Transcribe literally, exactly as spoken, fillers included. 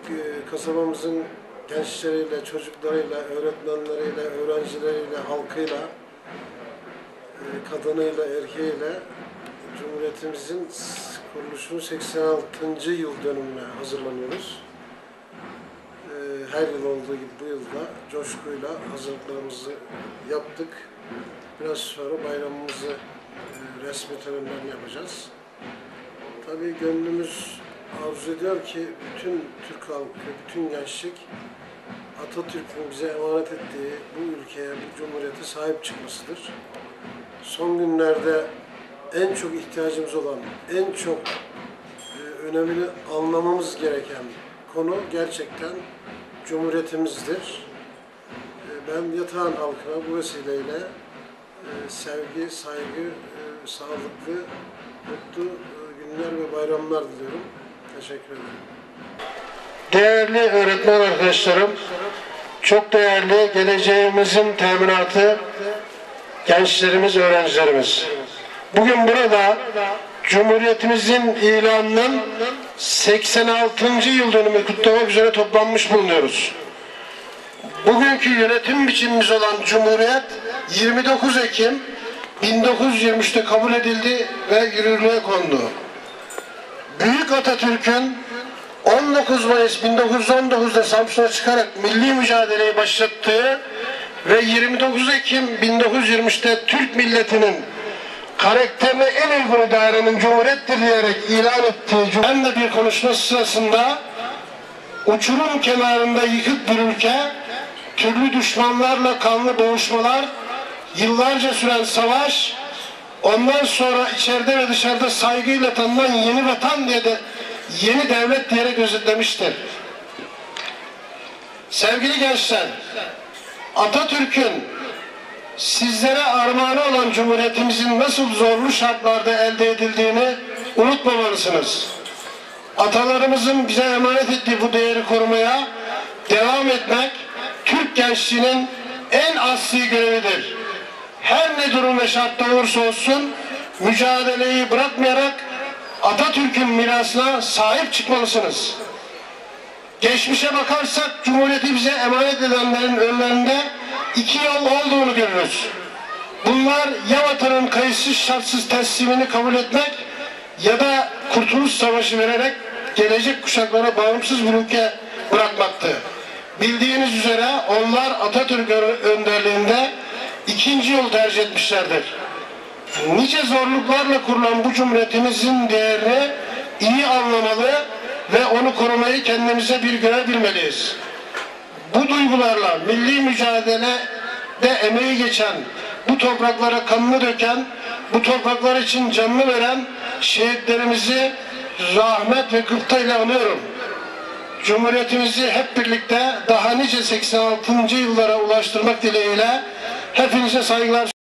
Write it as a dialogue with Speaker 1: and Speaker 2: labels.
Speaker 1: kasabamızın gençleriyle, çocuklarıyla, öğretmenleriyle, öğrencileriyle, halkıyla, kadınıyla, erkeğiyle Cumhuriyetimizin kuruluşunun seksen altıncı yıl dönümüne hazırlanıyoruz. Her yıl olduğu gibi bu yılda coşkuyla hazırlıklarımızı yaptık. Biraz sonra bayramımızı resmi törenlerini yapacağız. Tabii gönlümüz arzu ediyor ki bütün Türk halkı, bütün gençlik Atatürk'ün bize emanet ettiği bu ülkeye, bu cumhuriyete sahip çıkmasıdır. Son günlerde en çok ihtiyacımız olan, en çok e, önemini anlamamız gereken konu gerçekten cumhuriyetimizdir. E, ben Yatağan halkına bu vesileyle e, sevgi, saygı, e, sağlıklı, mutlu e, günler ve bayramlar diliyorum. Teşekkür ederim. Değerli öğretmen arkadaşlarım, çok değerli geleceğimizin teminatı gençlerimiz, öğrencilerimiz. Bugün burada Cumhuriyetimizin ilanının seksen altıncı yıl dönümü kutlamak üzere toplanmış bulunuyoruz. Bugünkü yönetim biçimimiz olan Cumhuriyet yirmi dokuz Ekim bin dokuz yüz yirmi üç'te kabul edildi ve yürürlüğe kondu. Büyük Atatürk'ün on dokuz Mayıs bin dokuz yüz on dokuz'da Samsun'a çıkarak milli mücadeleyi başlattığı ve yirmi dokuz Ekim bin dokuz yüz yirmi üç'te Türk milletinin karakterine en uygun idarenin Cumhuriyettir diyerek ilan ettiği ben de bir konuşma sırasında uçurum kenarında yıkık bir ülke, türlü düşmanlarla kanlı boğuşmalar, yıllarca süren savaş, ondan sonra içeride ve dışarıda saygıyla tanınan yeni vatan diye de yeni devlet diyerek özetlemiştir. Sevgili gençler, Atatürk'ün sizlere armağanı olan Cumhuriyetimizin nasıl zorlu şartlarda elde edildiğini unutmamalısınız. Atalarımızın bize emanet ettiği bu değeri korumaya devam etmek Türk gençliğinin en asli görevidir. Her ne durum ve şartta olursa olsun mücadeleyi bırakmayarak Atatürk'ün mirasına sahip çıkmalısınız. Geçmişe bakarsak Cumhuriyeti bize emanet edenlerin önlerinde iki yol olduğunu görürüz. Bunlar ya vatanın kayıtsız şartsız teslimini kabul etmek ya da Kurtuluş Savaşı vererek gelecek kuşaklara bağımsız bir ülke bırakmaktı. Bildiğiniz üzere onlar Atatürk önderliğinde ikinci yol tercih etmişlerdir. Nice zorluklarla kurulan bu cumhuriyetimizin değerini iyi anlamalı ve onu korumayı kendimize bir görev bilmeliyiz. Bu duygularla milli mücadelede emeği geçen, bu topraklara kanını döken, bu topraklar için canını veren şehitlerimizi rahmet ve gıptayla anıyorum. Cumhuriyetimizi hep birlikte daha nice seksen altıncı yıllara ulaştırmak dileğiyle hepinize saygılar.